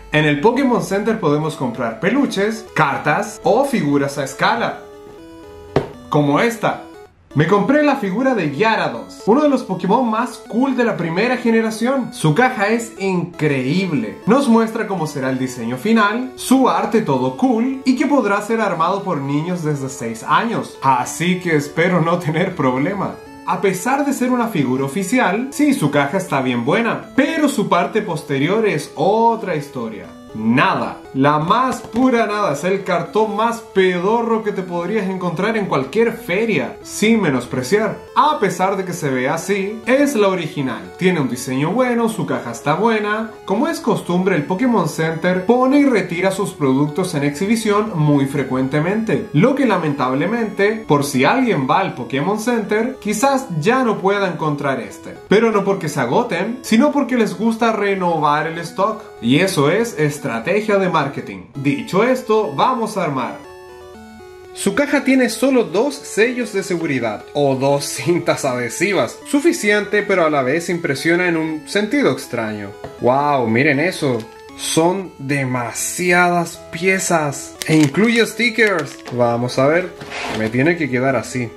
En el Pokémon Center podemos comprar peluches, cartas o figuras a escala, como esta. Me compré la figura de Gyarados, uno de los Pokémon más cool de la primera generación. Su caja es increíble. Nos muestra cómo será el diseño final, su arte todo cool y que podrá ser armado por niños desde 6 años. Así que espero no tener problema. A pesar de ser una figura oficial, sí, su caja está bien buena, pero su parte posterior es otra historia. Nada, la más pura nada, es el cartón más pedorro que te podrías encontrar en cualquier feria, sin menospreciar. A pesar de que se ve así, es la original. Tiene un diseño bueno, su caja está buena. Como es costumbre, el Pokémon Center pone y retira sus productos en exhibición muy frecuentemente, lo que lamentablemente, por si alguien va al Pokémon Center, quizás ya no pueda encontrar este. Pero no porque se agoten, sino porque les gusta renovar el stock. Y eso es estrategia de marketing. Dicho esto, vamos a armar. Su caja tiene solo 2 sellos de seguridad o 2 cintas adhesivas. Suficiente, pero a la vez impresiona en un sentido extraño. ¡Wow! Miren eso. Son demasiadas piezas. E incluye stickers. Vamos a ver. Me tiene que quedar así.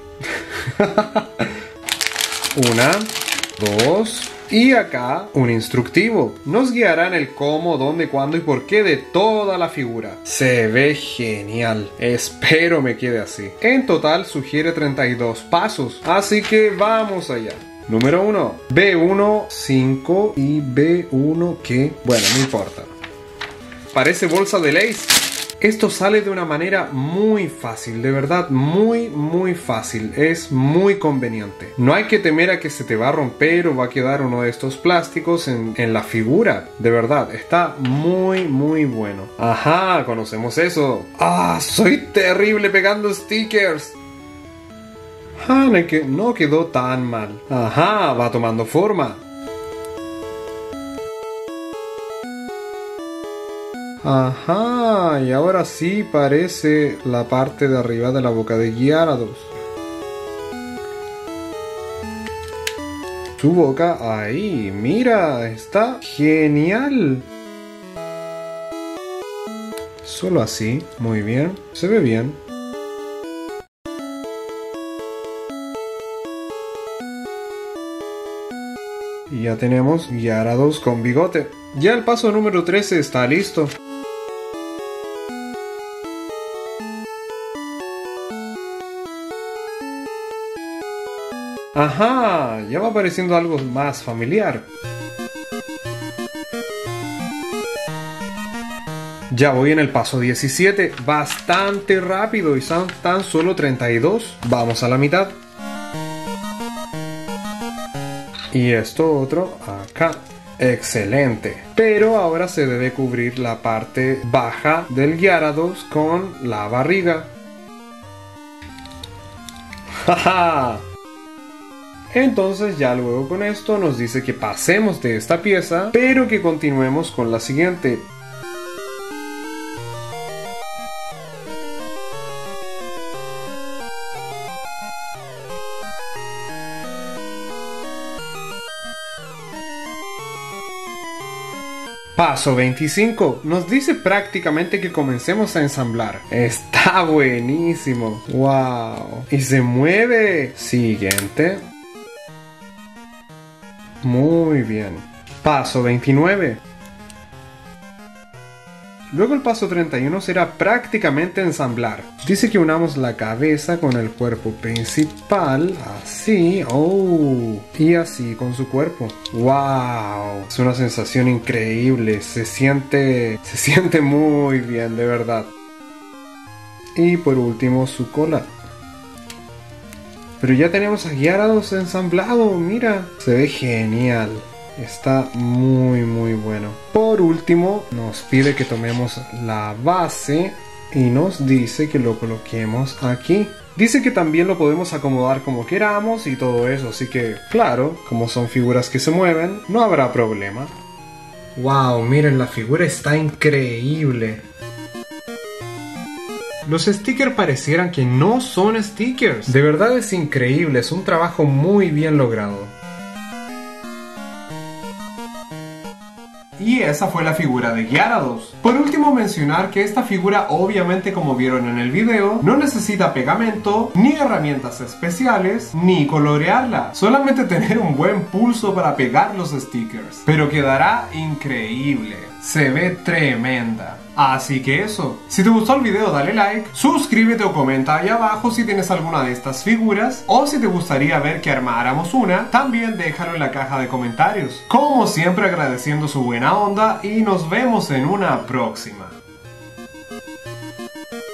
1, 2... Y acá un instructivo. Nos guiará en el cómo, dónde, cuándo y por qué de toda la figura. Se ve genial. Espero me quede así. En total sugiere 32 pasos. Así que vamos allá. Número 1. B1, 5 y B1 que... Bueno, no importa. Parece bolsa de Lay's. Esto sale de una manera muy fácil, de verdad muy fácil, es muy conveniente. No hay que temer a que se te va a romper o va a quedar uno de estos plásticos en la figura, de verdad, está muy bueno. Ajá, conocemos eso. ¡Ah, soy terrible pegando stickers! Ah, no quedó tan mal. Ajá, va tomando forma. Ajá, y ahora sí parece la parte de arriba de la boca de Gyarados. Su boca ahí, mira, está genial. Solo así, muy bien, se ve bien. Y ya tenemos Gyarados con bigote. Ya el paso número 13 está listo. Ajá, ya va apareciendo algo más familiar. Ya voy en el paso 17, bastante rápido y son tan solo 32. Vamos a la mitad. Y esto otro acá. Excelente. Pero ahora se debe cubrir la parte baja del Gyarados con la barriga. ¡Jaja! Entonces ya luego con esto nos dice que pasemos de esta pieza, pero que continuemos con la siguiente. Paso 25. Nos dice prácticamente que comencemos a ensamblar. Está buenísimo. ¡Wow! Y se mueve. Siguiente. Muy bien. Paso 29. Luego el paso 31 será prácticamente ensamblar. Dice que unamos la cabeza con el cuerpo principal, así, oh, y así con su cuerpo. ¡Wow! Es una sensación increíble, se siente muy bien, de verdad. Y por último su cola. Pero ya tenemos a Gyarados ensamblado, mira, se ve genial. Está muy bueno. Por último nos pide que tomemos la base y nos dice que lo coloquemos aquí. Dice que también lo podemos acomodar como queramos y todo eso, así que claro, como son figuras que se mueven, no habrá problema. Wow, miren, la figura está increíble. Los stickers parecieran que no son stickers. De verdad es increíble, es un trabajo muy bien logrado. Y esa fue la figura de Gyarados. Por último mencionar que esta figura, obviamente como vieron en el video, no necesita pegamento, ni herramientas especiales, ni colorearla, solamente tener un buen pulso para pegar los stickers, pero quedará increíble, se ve tremenda. Así que eso, si te gustó el video dale like, suscríbete o comenta ahí abajo si tienes alguna de estas figuras o si te gustaría ver que armáramos una, también déjalo en la caja de comentarios. Como siempre agradeciendo su buena onda y nos vemos en una próxima.